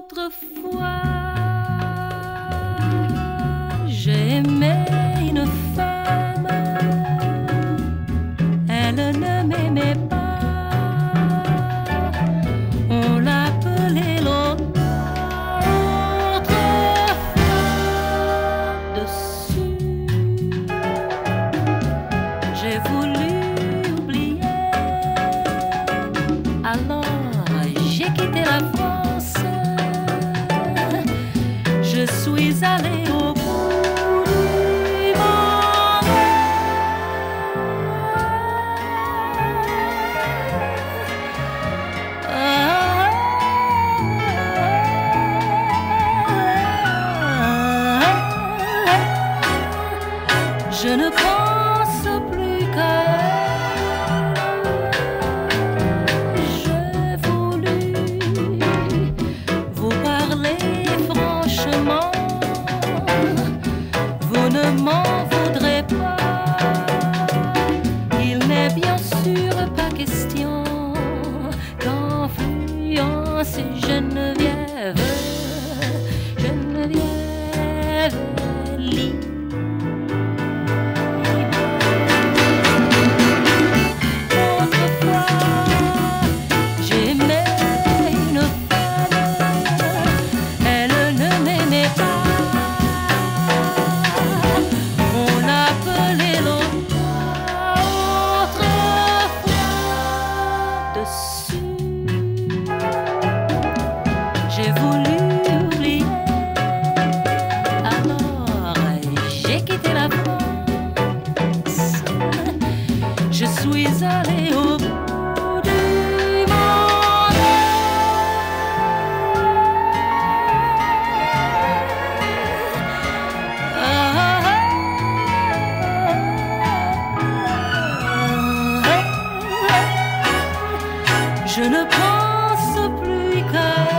Autrefois, j'aimais une femme, elle ne m'aimait pas, on l'appelait l'autre fois dessus. J'ai voulu oublier, alors j'ai quitté la France. Je suis allée au bout du monde. Je ne pense plus qu'à elle. J'ai voulu vous parler franchement. Vous ne m'en voudrez pas. Il n'est bien sûr pas question d'influencer Geneviève, Geneviève libre. J'ai voulu oublier, alors j'ai quitté la France. Je suis allée au bout du monde. Je ne pense plus qu'à